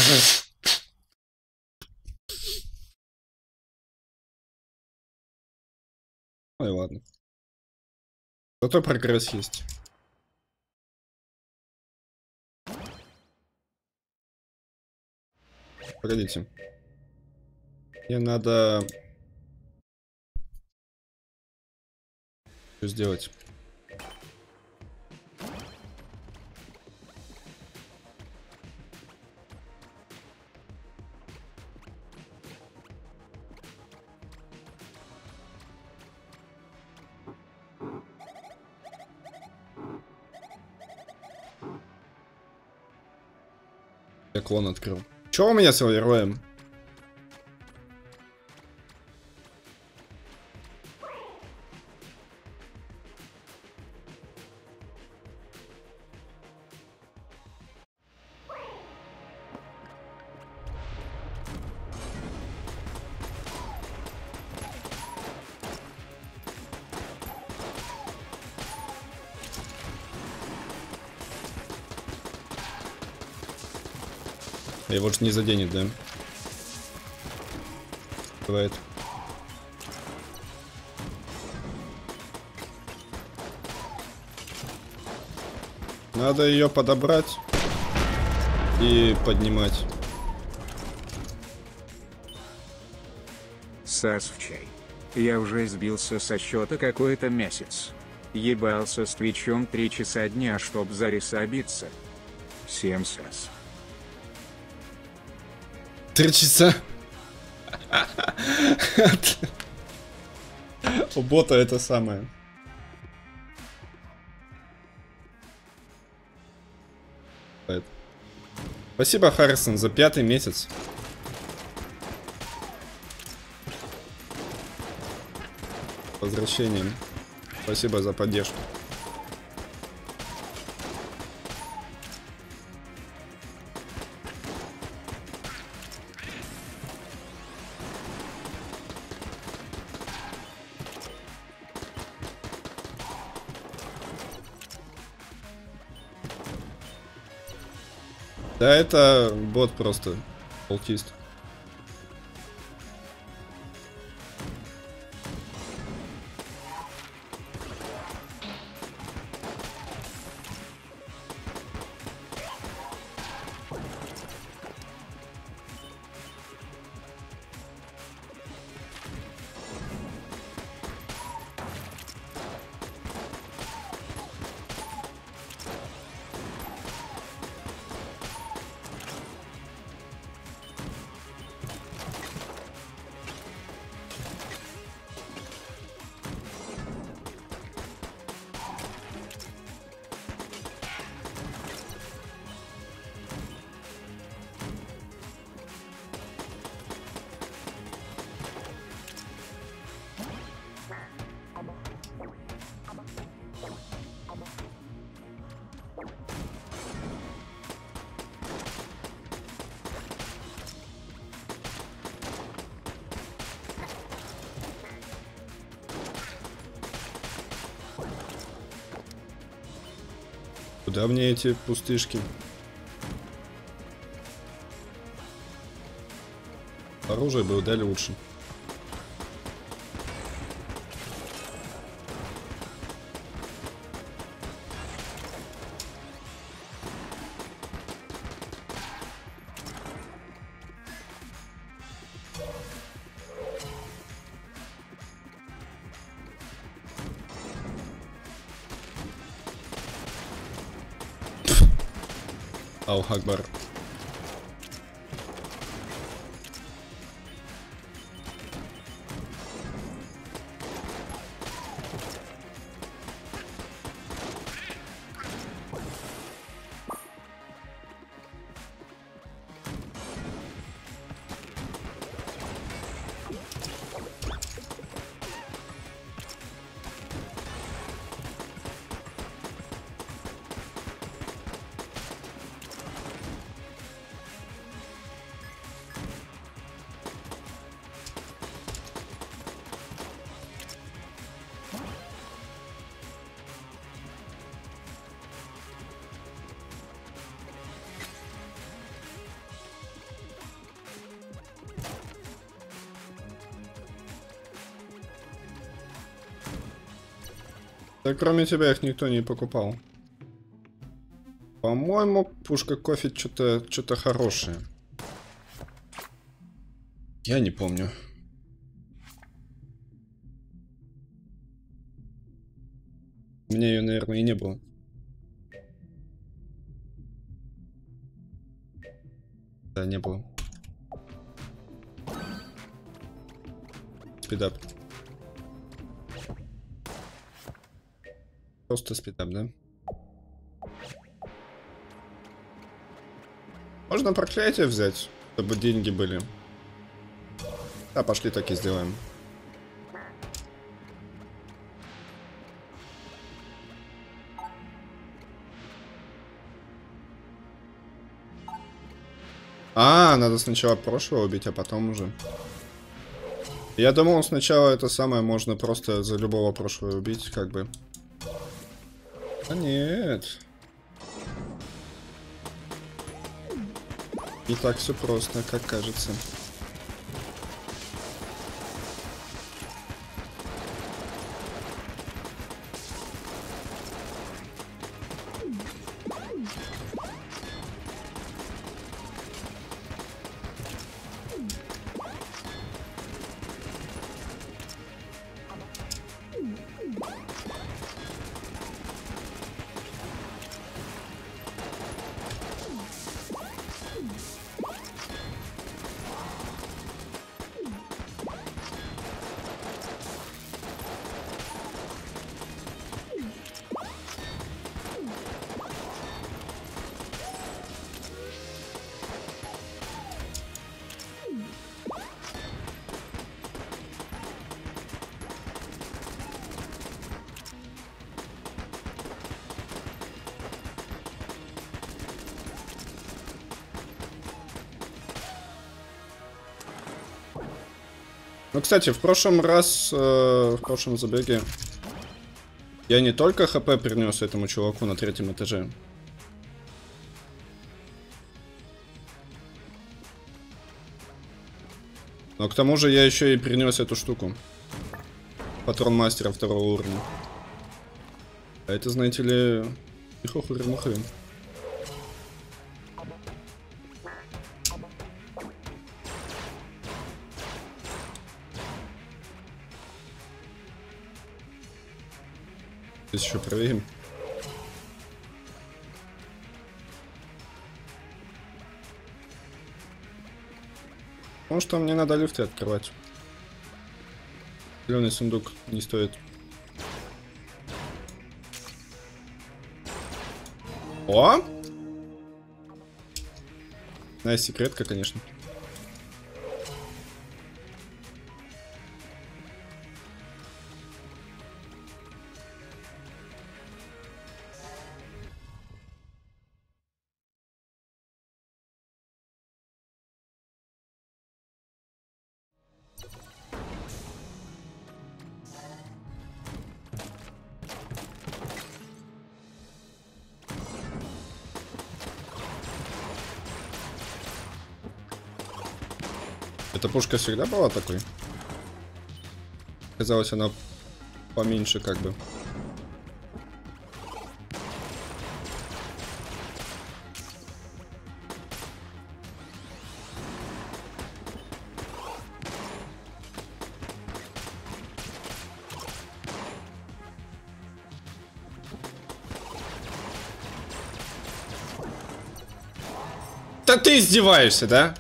Ну и ладно. Зато прогресс есть. Погодите. Мне надо... Что сделать? Я клон открыл. Чё у меня с героем? Его же не заденет, да? Бывает. Надо ее подобрать и поднимать. Сас в чай. Я уже сбился со счета какой-то месяц. Ебался с твичом 3 часа дня, чтоб за риса биться. Всем сас. 3 часа. У бота это самое. Спасибо, Харрисон, за 5-й месяц. Возвращением. Спасибо за поддержку. Да, это бот просто. Аутист. Куда мне эти пустышки? Оружие бы дали лучше. Аллах Акбар. Да кроме тебя их никто не покупал. По-моему, пушка кофе что-то хорошее. Я не помню. У меня ее, наверное, и не было. Да, не было. Спидап. Просто спидап, да? Можно проклятие взять, чтобы деньги были. Да, пошли так и сделаем. А, надо сначала прошлого убить, а потом уже. Я думал, сначала это самое можно просто за любого прошлого убить, как бы. А нет. Не так все просто, как кажется. Ну, кстати, в прошлом раз, в прошлом забеге, я не только хп принес этому чуваку на 3-м этаже. Но к тому же я еще и принес эту штуку. Патрон мастера 2-го уровня. А это, знаете ли, хухры-мухры. Здесь еще проверим. Потому что мне надо лифты открывать. Зеленый сундук не стоит. О! Секретка, конечно. Эта пушка всегда была такой? Казалось, она поменьше как бы. Да ты издеваешься, да?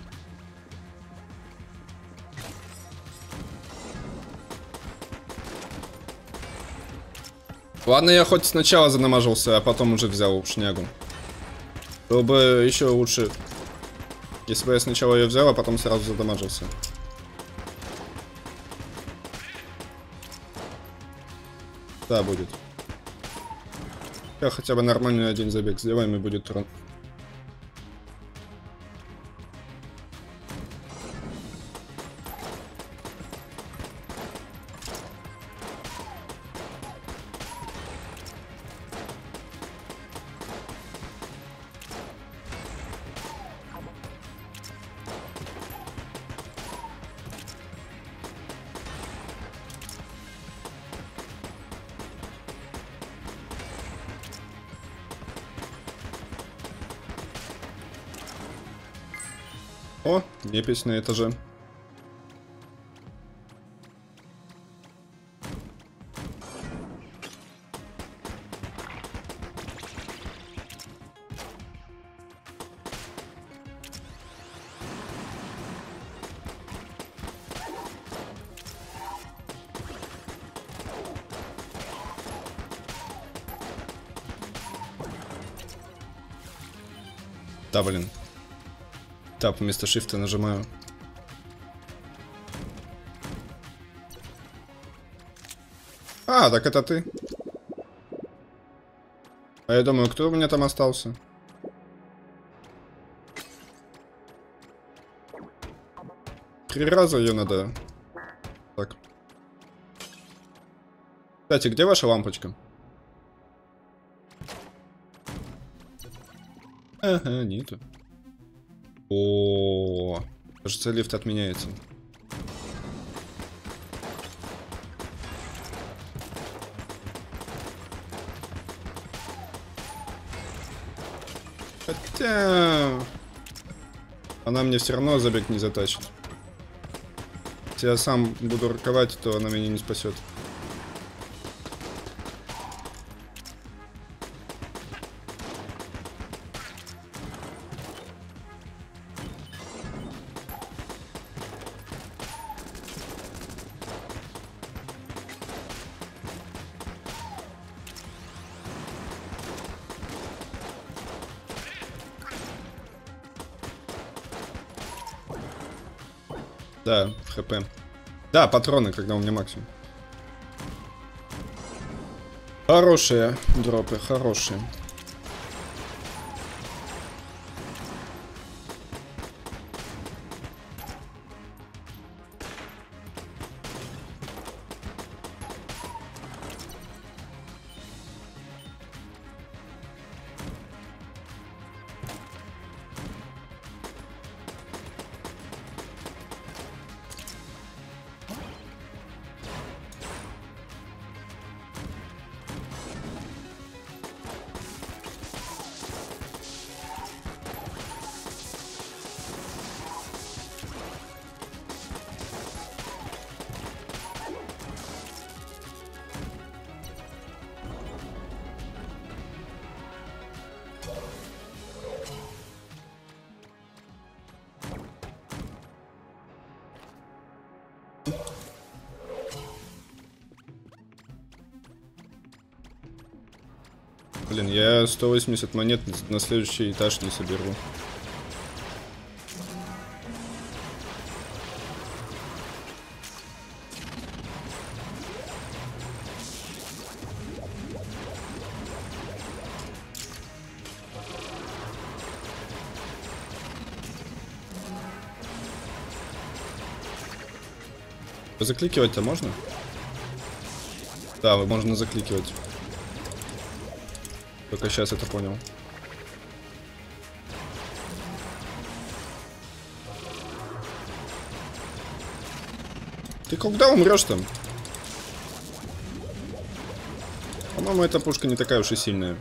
Ладно, я хоть сначала занамажился, а потом уже взял шнягу. Было бы еще лучше, если бы я сначала ее взял, а потом сразу задамажился. Да, будет. Я хотя бы нормальный один забег сделаем, и будет урон. О, непись на этаже. Да, блин. Тап вместо шифта нажимаю. А, так это ты. А я думаю, кто у меня там остался? Три раза ее надо. Так. Кстати, где ваша лампочка? Ага, нету. О, кажется, лифт отменяется. Хотя... Она мне все равно забег не затащит. Если я сам буду роковать, то она меня не спасет. Да, хп. Да, патроны, когда у меня максимум. Хорошие дропы, хорошие. Блин, я 180 монет на следующий этаж не соберу. Закликивать-то можно? Да, можно закликивать. Только сейчас это понял. Ты когда умрешь там? По-моему, эта пушка не такая уж и сильная.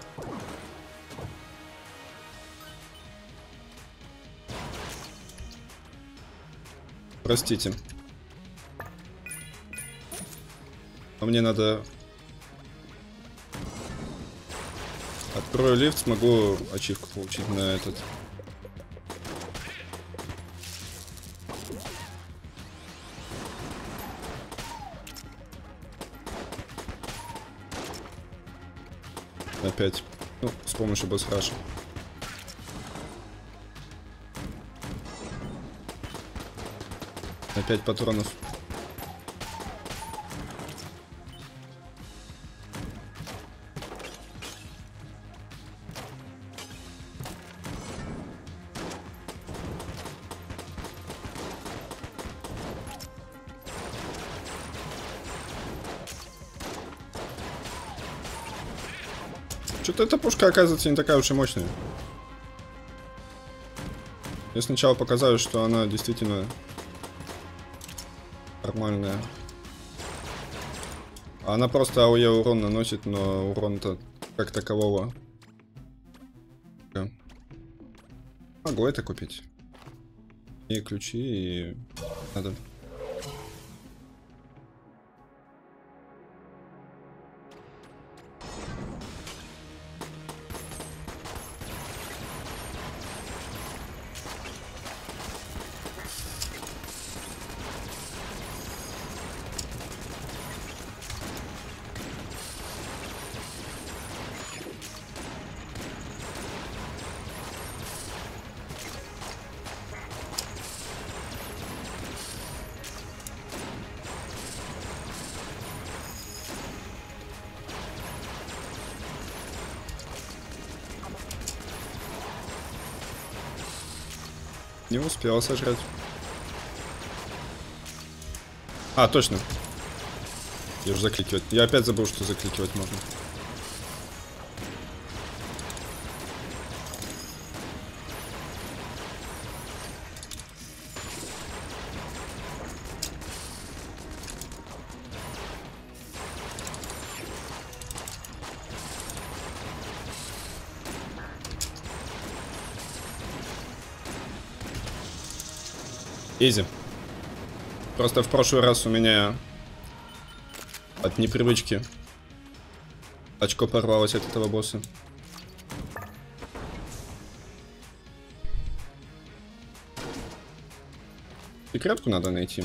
Простите. Но мне надо... Открою лифт, смогу ачивку получить на этот. Опять. Ну, с помощью босс-раша. Опять патронов. Что-то эта пушка, оказывается, не такая уж и мощная. Я сначала показалось, что она действительно нормальная. А она просто АОЕ урон наносит, но урон-то как такового. Могу это купить. И ключи, и надо. Не успел сожрать. А, точно. Я же закликивать. Я опять забыл, что закликивать можно. Изи. Просто в прошлый раз у меня от непривычки очко порвалось от этого босса. Секретку надо найти.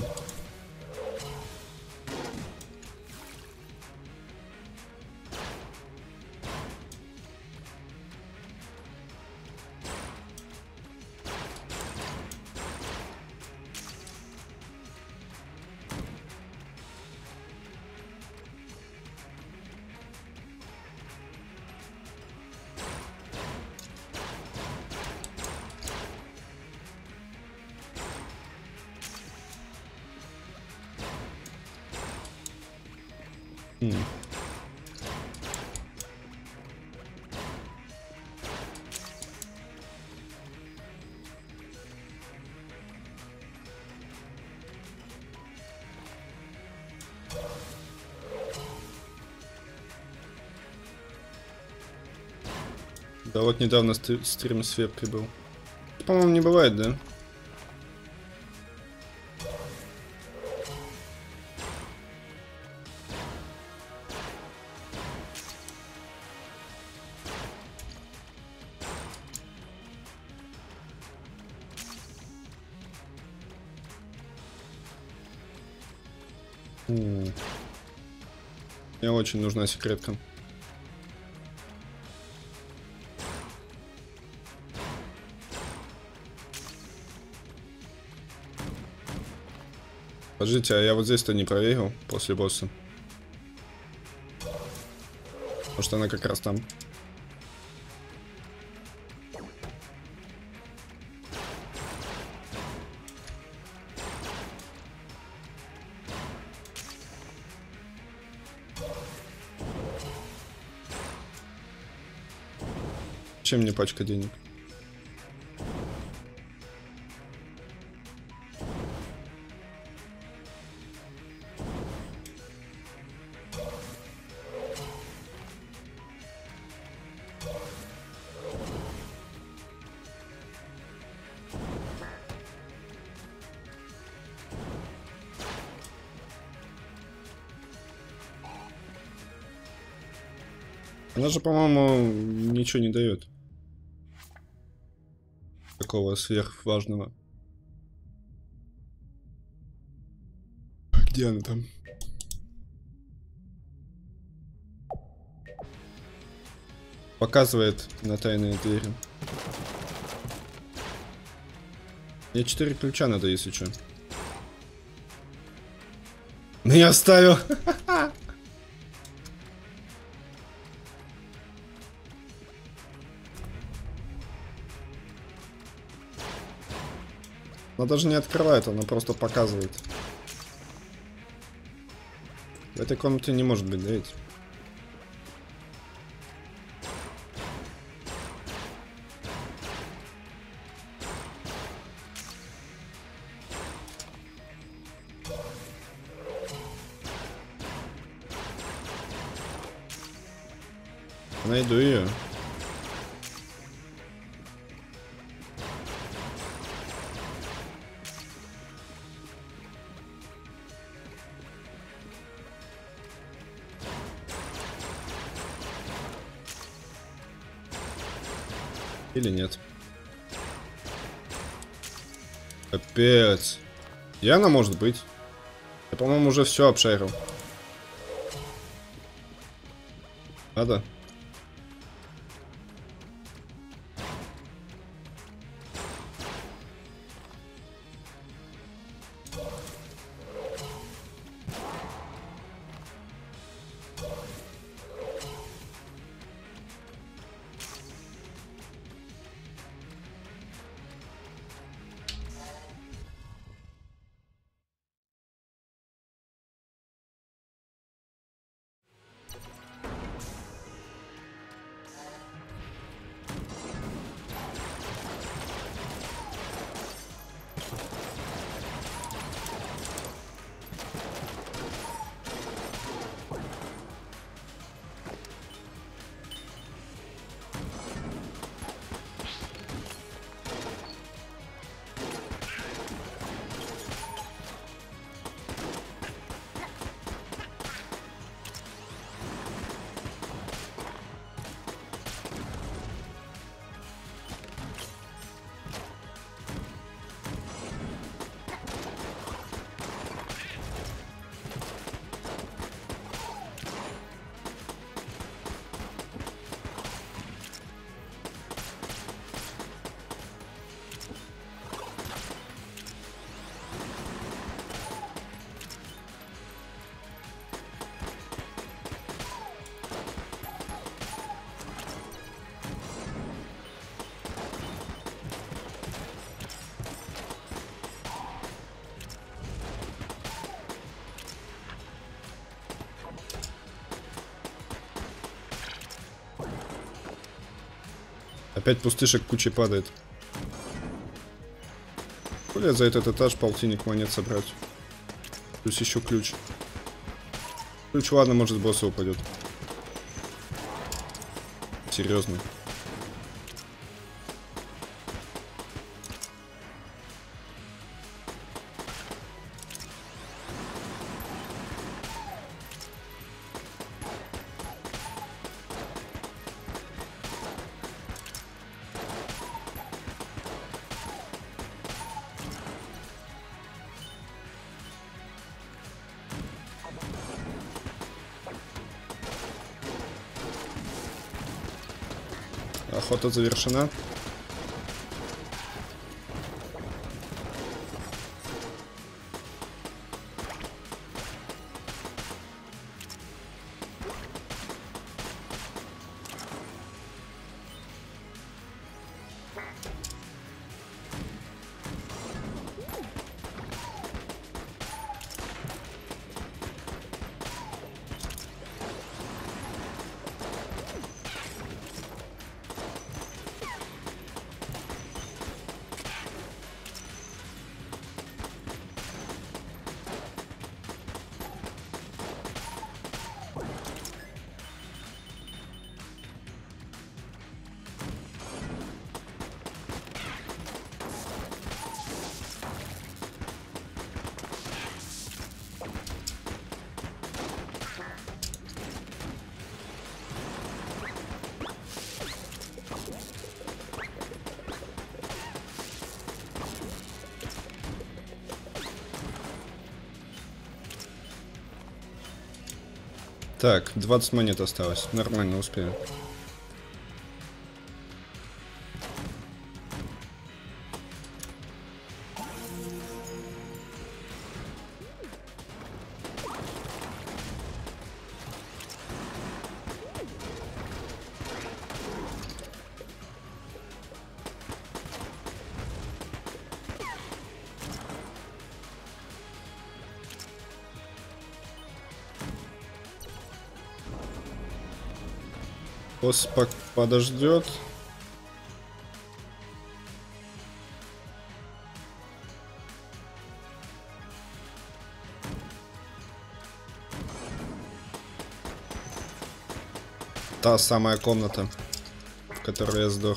Да вот недавно стрим с вебкой был. По-моему, не бывает, да? Мне очень нужна секретка. Подождите, а я вот здесь-то не проверил после босса. Может, она как раз там. Чем мне пачка денег? Она же, по-моему, ничего не дает. Такого сверхважного. Где она там? Показывает на тайные двери. Мне 4 ключа надо, если что. Ну я оставил. Она даже не открывает, она просто показывает. В этой комнате не может быть, да ведь? Найду ее. Или нет? Капец. Яна может быть. Я, по-моему, уже все обшарил. Надо? Опять пустышек кучей падает. Хули за этот этаж полтинник монет собрать. Плюс еще ключ. Ключ, ладно, может, с босса упадет. Серьезно. Охота завершена. Так, 20 монет осталось. Нормально, успею. Босс подождет. Та самая комната, в которой я сдох.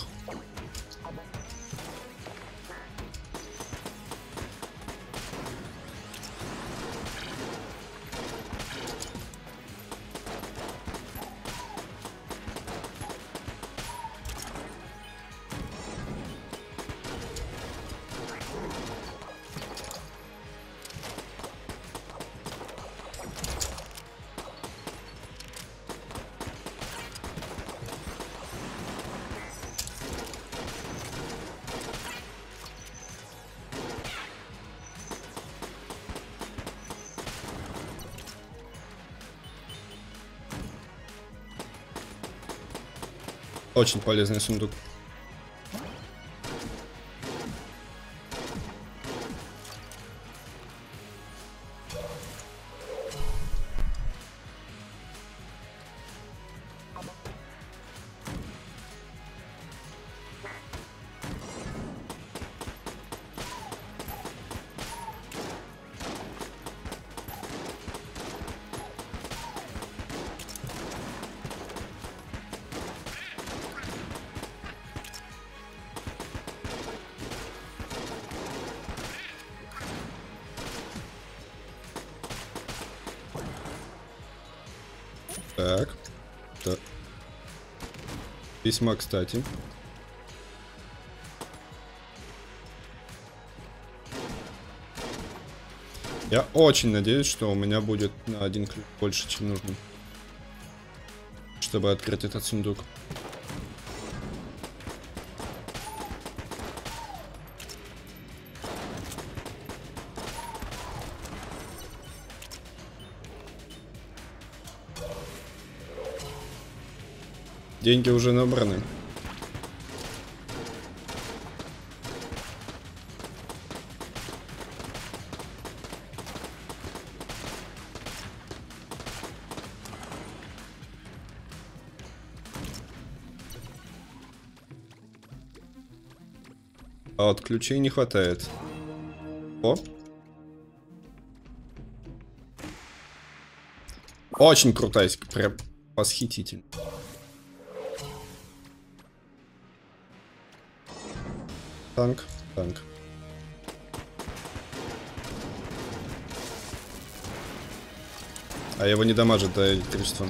Очень полезный сундук. Так. Да. Весьма кстати. Я очень надеюсь, что у меня будет на один ключ больше, чем нужно, чтобы открыть этот сундук. Деньги уже набраны. А вот ключей не хватает. О. Очень крутая, прям восхитительно. Танк, танк. А его не дамажит до электричества.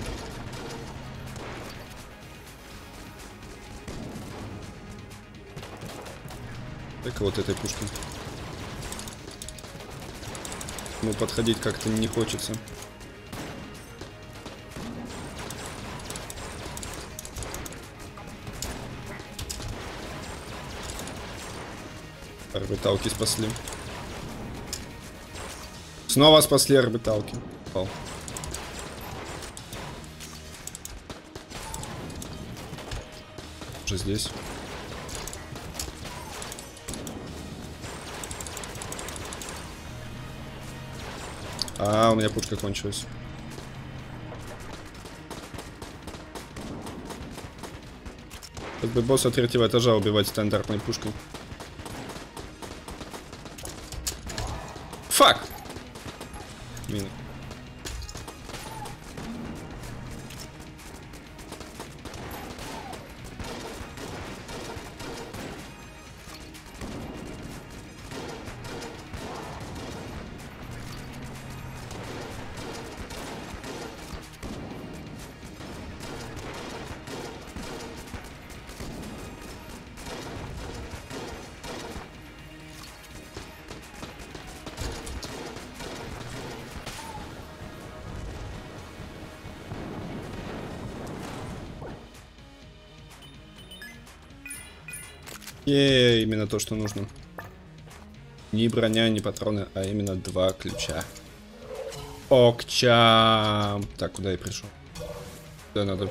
Так вот этой пушкой. Ну, подходить как-то не хочется. Орбиталки спасли. Снова спасли орбиталки. Пал. Уже здесь. А, у меня пушка кончилась. Как бы босса третьего этажа убивать стандартной пушкой. Фак! Мина. Именно то, что нужно. Ни броня, ни патроны, а именно 2 ключа. Окча. Так, куда я пришел? Да, надо.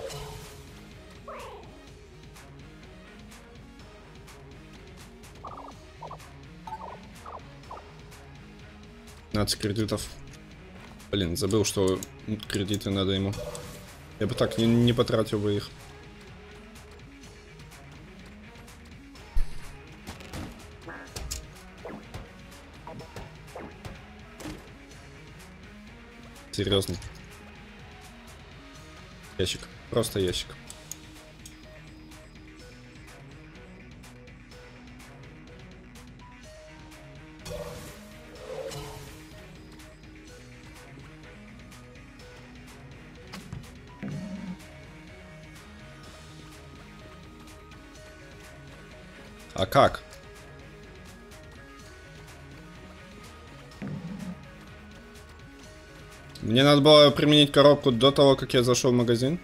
15 кредитов. Блин, забыл, что кредиты надо ему. Я бы так не потратил бы их. Серьезно. Ящик. Просто ящик. А как? Мне надо было применить коробку до того, как я зашел в магазин.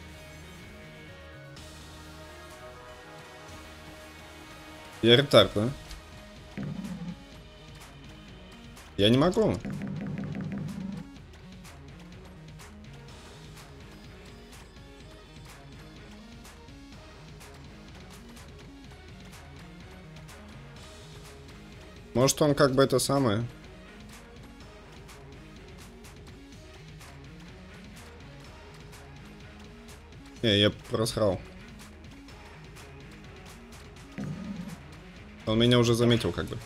Я ретард, да? Я не могу. Может, он как бы это самое. Не, я просрал. Он меня уже заметил, как бы.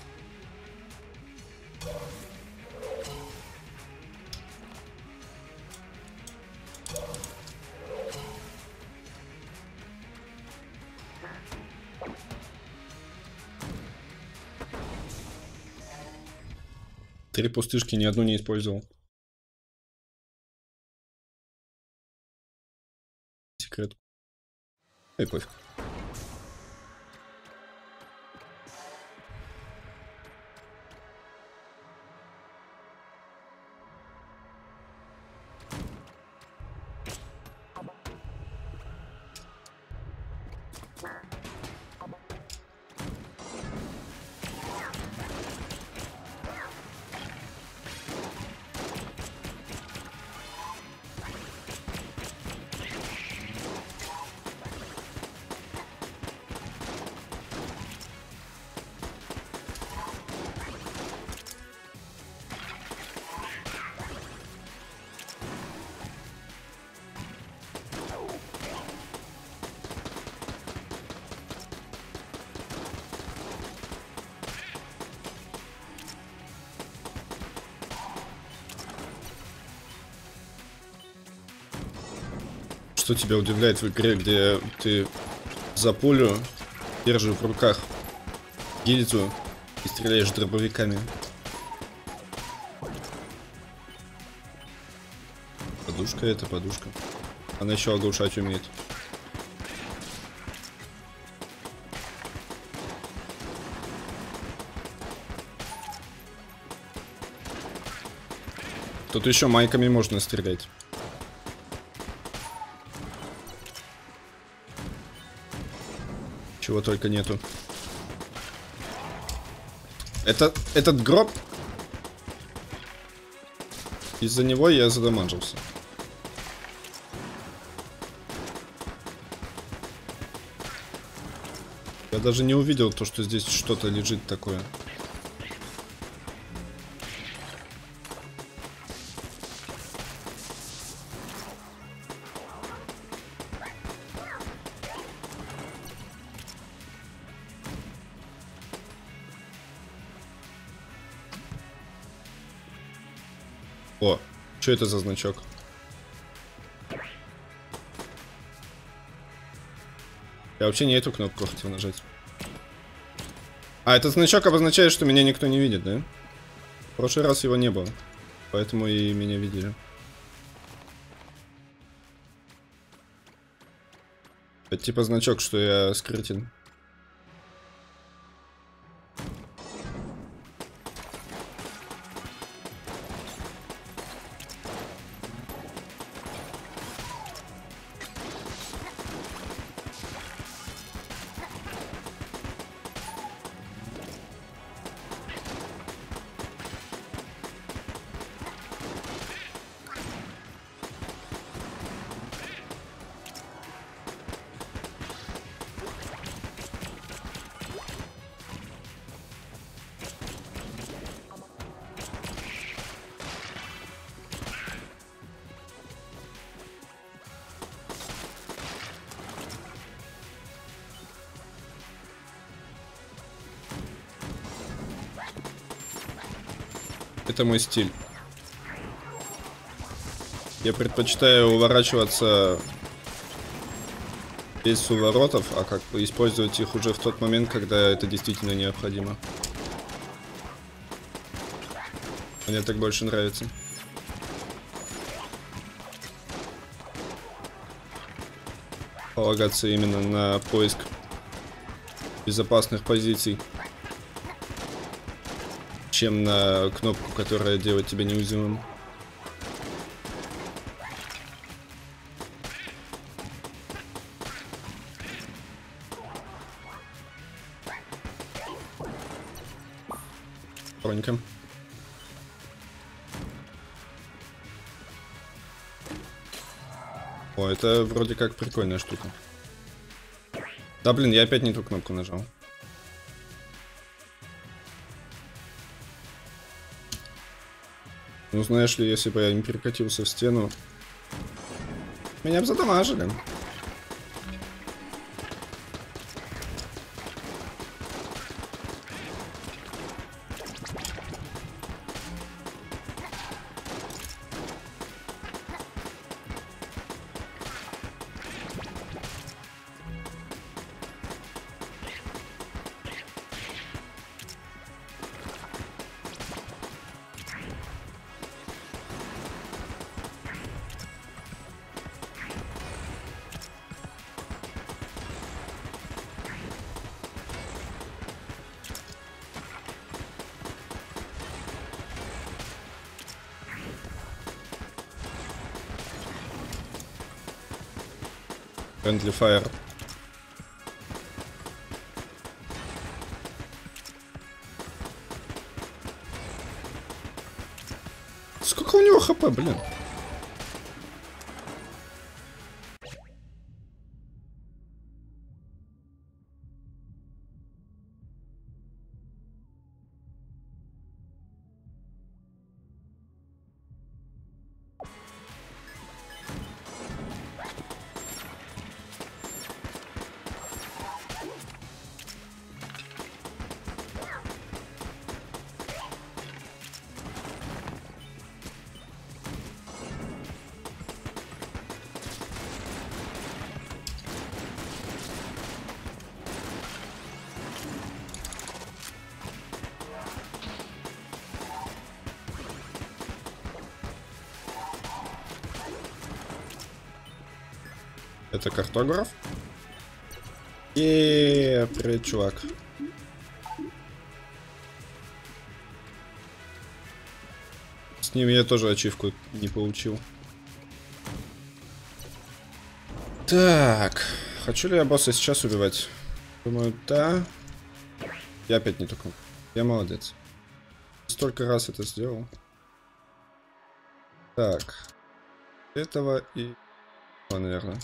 Три пустышки, ни одну не использовал. Секрет. Эй, пофиг. Что тебя удивляет в игре, где ты за пулю держишь в руках гильзу и стреляешь дробовиками? Подушка это подушка. Она еще оглушать умеет. Тут еще майками можно стрелять. Чего только нету. Этот гроб. Из-за него я задамажился. Я даже не увидел то, что здесь что-то лежит такое. О, что это за значок? Я вообще не эту кнопку хотел нажать. А, этот значок обозначает, что меня никто не видит, да? В прошлый раз его не было. Поэтому и меня видели. Это типа значок, что я скрытен. Это мой стиль. Я предпочитаю уворачиваться без уворотов, а как бы использовать их уже в тот момент, когда это действительно необходимо. Мне так больше нравится. Полагаться именно на поиск безопасных позиций, чем на кнопку, которая делает тебя неуязвимым. Тоненько. О, это вроде как прикольная штука. Да блин, я опять не ту кнопку нажал. Ну, знаешь ли, если бы я не перекатился в стену, меня бы задамажили. Friendly Fire. Сколько у него хп, блин? Это картограф. И привет, чувак. С ним я тоже ачивку не получил. Так, хочу ли я босса сейчас убивать? Думаю, да. Я опять не такой. Я молодец. Столько раз это сделал. Так. Этого и... наверное.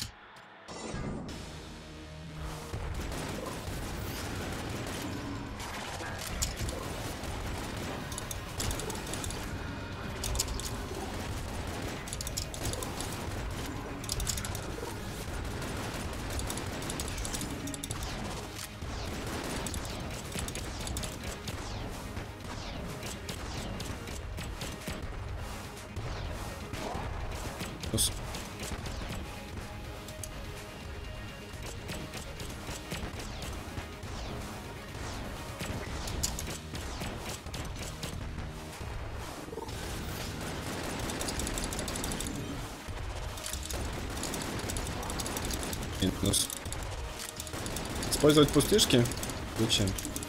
Минус. Использовать пустышки? Зачем?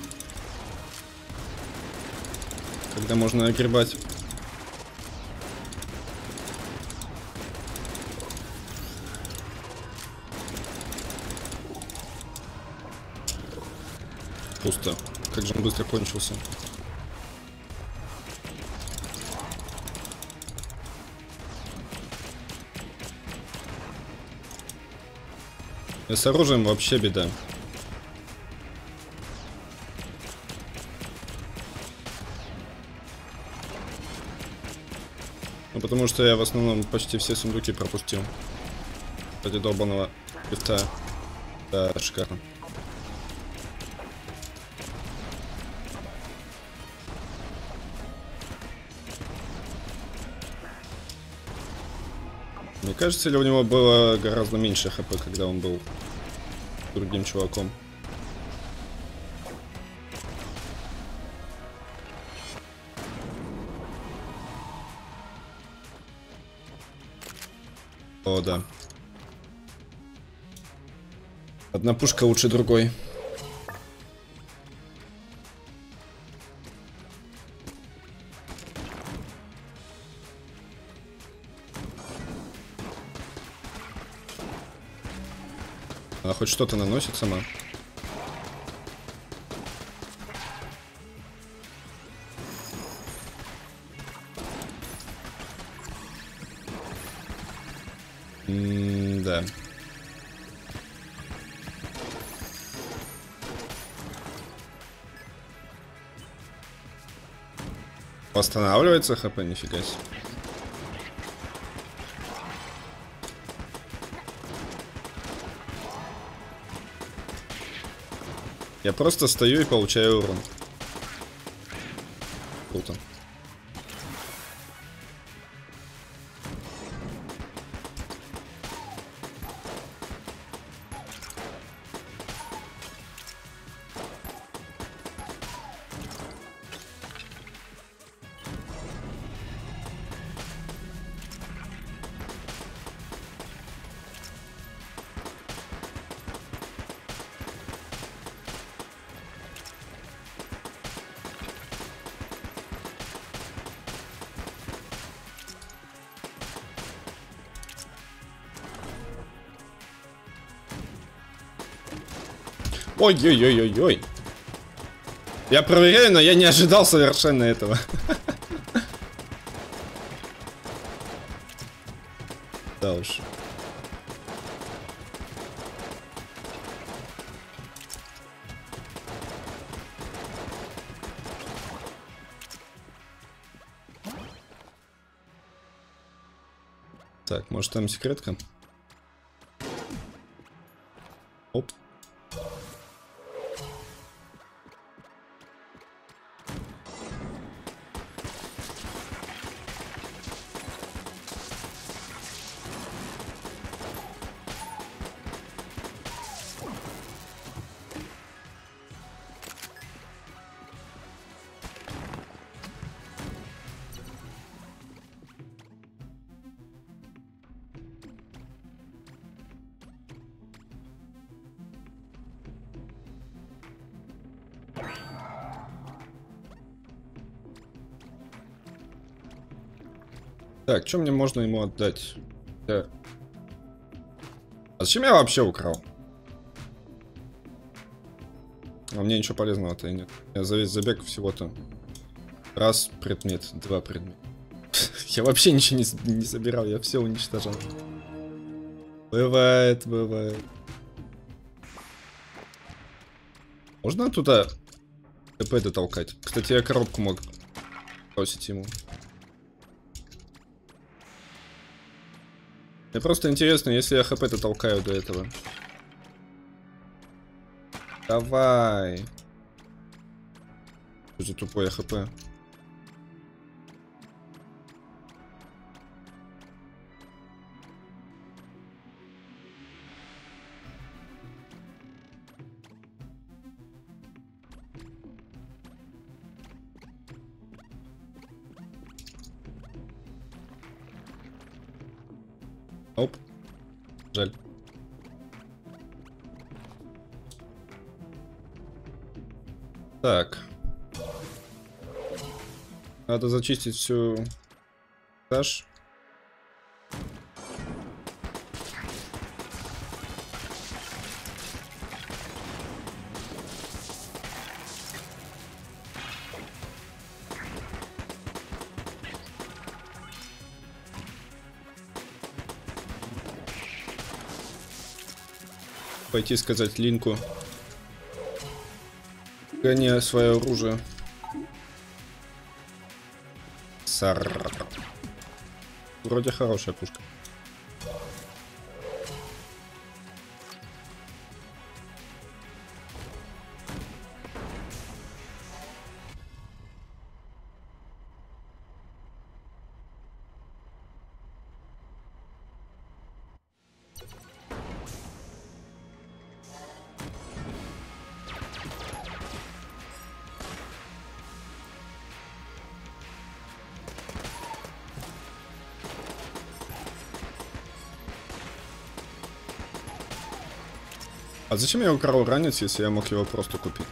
Когда можно огребать. Пусто. Как же он быстро кончился. И с оружием вообще беда. Ну потому что я в основном почти все сундуки пропустил. Ради долбаного лифта. Да, шикарно. Мне кажется, или у него было гораздо меньше хп, когда он был другим чуваком. О, да. Одна пушка лучше другой. Она хоть что-то наносит сама. Да. Восстанавливается хп, нифига себе. Я просто стою и получаю урон. Круто. Ой-ой-ой-ой-ой. Я проверяю, но я не ожидал совершенно этого. Да уж. Так, может там секретка? Оп. Так, что мне можно ему отдать? А зачем я вообще украл? А мне ничего полезного-то и нет. Я за весь забег всего-то раз предмет, два предмета. Я вообще ничего не собирал, я все уничтожал. Бывает, бывает. Можно туда ТП дотолкать? Кстати, я коробку мог бросить ему. Мне просто интересно, если я хп-то толкаю до этого. Давай. Что за тупое хп? Оп. Жаль. Так. Надо зачистить всю этаж. Пойти сказать Линку. Гони свое оружие. Сар. Вроде хорошая пушка. А зачем я украл ранец, если я мог его просто купить?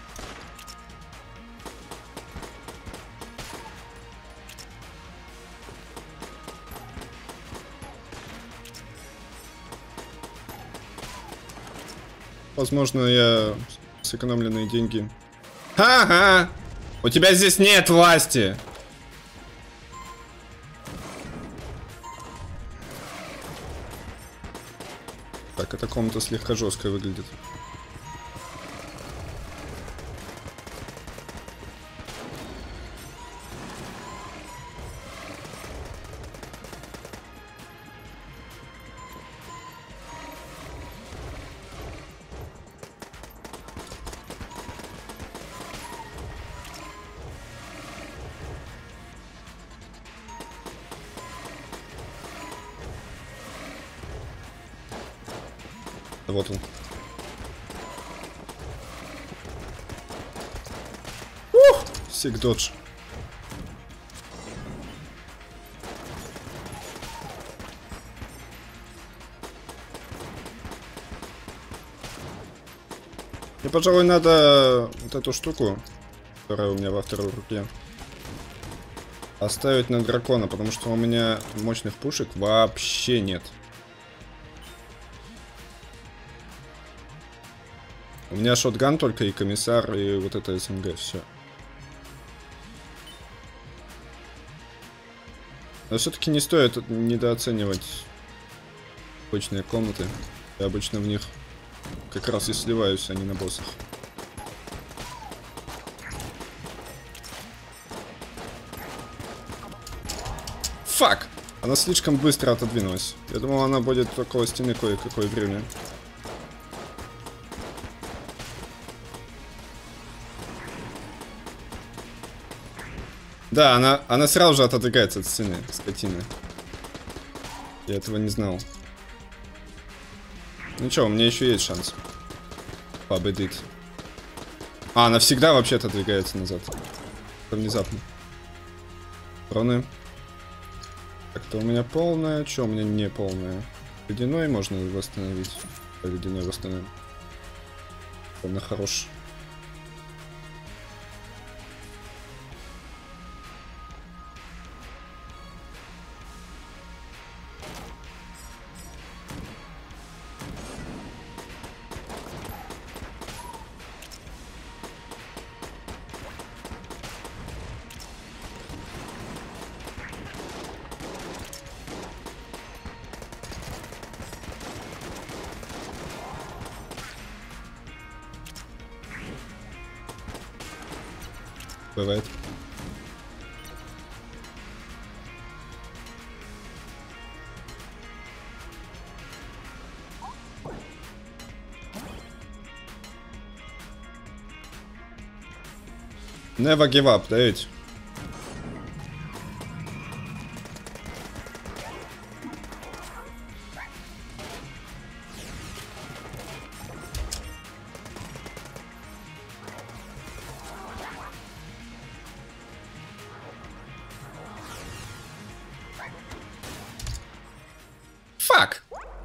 Возможно, я сэкономленные деньги. Ха-ха! У тебя здесь нет власти! Так, эта комната слегка жестко выглядит. Вот он. Ух! Сик додж. Мне, пожалуй, надо вот эту штуку, которая у меня во второй руке, оставить на дракона, потому что у меня мощных пушек вообще нет. У меня шотган только и комиссар, и вот это СМГ, все. Но все-таки не стоит недооценивать обычные комнаты. Я обычно в них как раз и сливаюсь, а не на боссах. Фак! Она слишком быстро отодвинулась. Я думал, она будет около стены кое-какое время. Да, она сразу же отодвигается от стены, скотина. Я этого не знал. Ну чё, у меня еще есть шанс победить. А, она всегда вообще отодвигается назад. Это внезапно. Троны. Так-то у меня полная. Чё у меня не полная? Ледяной можно восстановить. Ледяной восстановим. Он хорош. Бывает. Never give up, да ведь? Фак!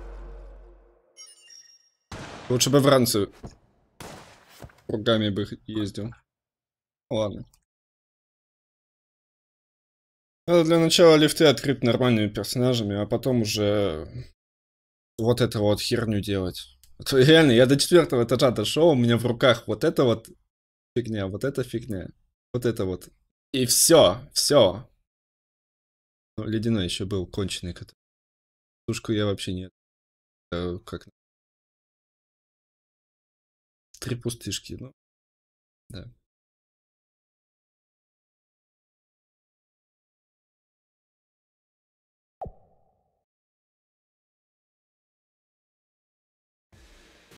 Лучше бы в ранцию кругами бы ездил. Ладно. Надо для начала лифты открыть нормальными персонажами, а потом уже вот это вот херню делать. А то реально, я до 4-го этажа дошел, у меня в руках вот это вот фигня, вот эта фигня, вот это вот. И все. Ну, ледяной еще был конченый. Тушку я вообще нет. Как? 3 пустышки, ну. Да.